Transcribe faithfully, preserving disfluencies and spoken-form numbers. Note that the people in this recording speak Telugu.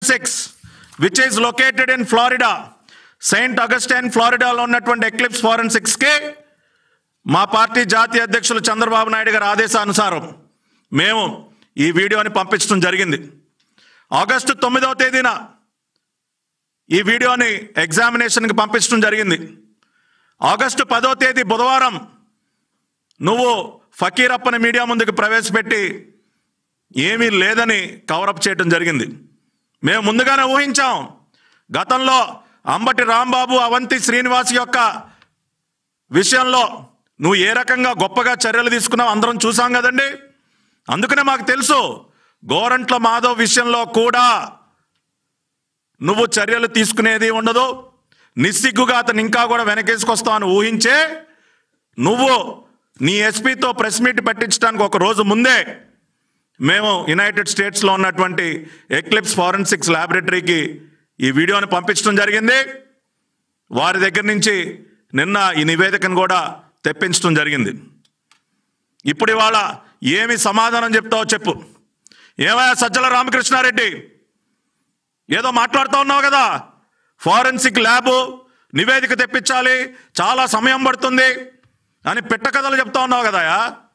Forensics which is located in Florida, Saint Augustine ఫ్లోరిడాలో ఉన్నటువంటి ఎక్లిప్స్ ఫోరెన్సిక్స్కి మా పార్టీ జాతీయ అధ్యక్షులు చంద్రబాబు నాయుడు గారి ఆదేశానుసారం మేము ఈ వీడియోని పంపించడం జరిగింది. ఆగస్టు తొమ్మిదవ తేదీన ఈ వీడియోని ఎగ్జామినేషన్కి పంపించడం జరిగింది. ఆగస్టు పదో తేదీ బుధవారం నువ్వు ఫకీరప్పని మీడియా ముందుకు ప్రవేశపెట్టి ఏమీ లేదని కవరప్ చేయడం జరిగింది. మేము ముందుగానే ఊహించాం. గతంలో అంబటి రాంబాబు, అవంతి శ్రీనివాస్ యొక్క విషయంలో నువ్వు ఏ రకంగా గొప్పగా చర్యలు తీసుకున్నావు అందరం చూసాం కదండి. అందుకనే మాకు తెలుసు గోరంట్ల మాధవ్ విషయంలో కూడా నువ్వు చర్యలు తీసుకునేది ఉండదు, నిస్సిగ్గుగా అతను ఇంకా కూడా వెనకేసుకొస్తావని ఊహించే నువ్వు నీ ఎస్పీతో ప్రెస్ మీట్ పెట్టించడానికి ఒక రోజు ముందే మేము యునైటెడ్ స్టేట్స్లో ఉన్నటువంటి ఎక్లిప్స్ ఫోరెన్సిక్స్ ల్యాబొరేటరీకి ఈ వీడియోని పంపించడం జరిగింది. వారి దగ్గర నుంచి నిన్న ఈ నివేదికను కూడా తెప్పించడం జరిగింది. ఇప్పుడు ఇవాళ ఏమి సమాధానం చెప్తావో చెప్పు. ఏమయ్యా సజ్జల రామకృష్ణారెడ్డి, ఏదో మాట్లాడుతూ ఉన్నావు కదా, ఫోరెన్సిక్ ల్యాబు నివేదిక తెప్పించాలి, చాలా సమయం పడుతుంది అని పిట్ట కథలు చెప్తా ఉన్నావు కదయా.